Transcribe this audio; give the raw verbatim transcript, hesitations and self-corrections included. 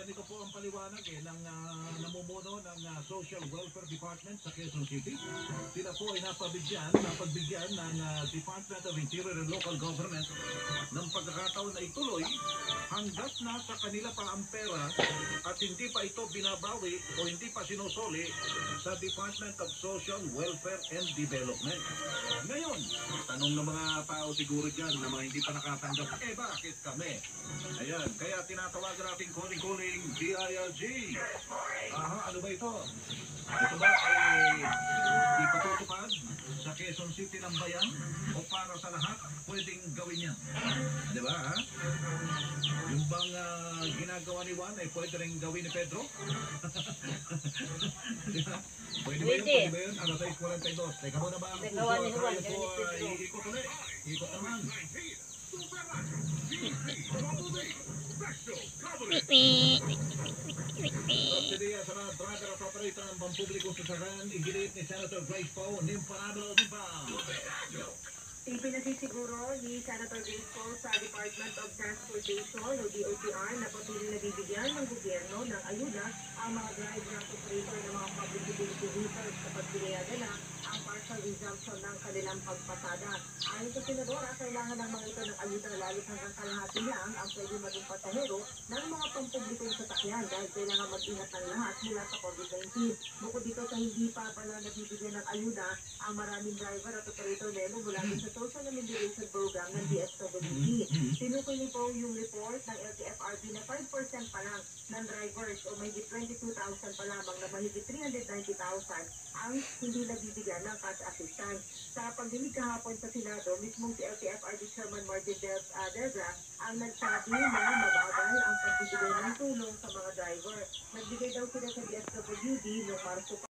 ganito po ang paliwanag eh, ng uh, namumuno ng uh, Social Welfare Department sa Quezon City. Sila po ay napabigyan, napagbigyan ng uh, Department of Interior and Local Government ng pagkakataon na ituloy hanggat nasa kanila pa ang pera at hindi pa ito binabawi o hindi pa sinusoli sa Department of Social Welfare and Development. Ngayon, tanong ng mga tao siguro dyan na mga hindi pa nakatanggap, eh bakit kami? Ayan, kaya tinatawagan natin kuling-kuling D I L G. Aha, ano ba ito? Ito ba ay ipatutupad sa Quezon City ng bayan o para sa lahat pwedeng gawin yan? Di ba, ha? Yung bang uh, ginagawa ni Juan ay pwede rin gawin ni Pedro? Diba? Pwede ba yun? Pwede ba yun? Alas sais forty-two. Teka muna ba ang puso? Tayo po ay iikot ulit. Ikot naman. Subsidiya sa mga driver at operator ng pampublikong sasakyan, iginit ni Senator Grace Poe, Nimparado, Nimpa. Ipinasisiguro ni Senator Grace Poe sa Department of Transportation o D O T R na patuloy na bibigyan ng gobyerno ng ayuda ang mga driver at operator ng mga public utility vehicles kapag pinayagana ang partial resumption ng kanilang pagpasada. Ayon sa Senadora, kailangan ng mga ito ng ayuda lalo hanggang kalahati lang ang pwede maging pasahero ng mga pampublikong sasakyan dahil kailangan mag-ingat ng lahat mula sa COVID nineteen. Bukod dito sa hindi pa pala nabibigyan ng ayuda ang maraming driver at operator nemo mula din sa Social Amelioration Program ng D S W D. Tinukoy ni po yung report ng L T F R B na five percent pa lang ng drivers o mahigit twenty-two thousand pa lamang na mahigit three hundred ninety thousand ang hindi nabibigyan ng cash assistance. Sa pagdinig kahapon sa Senado, mismong si L T F R B Chairman Martin Del uh, Delgra ang nagsabi na mabagal ang pagbibigay ng tulong sa mga driver. Nagbigay daw sila sa D S W D noong Marso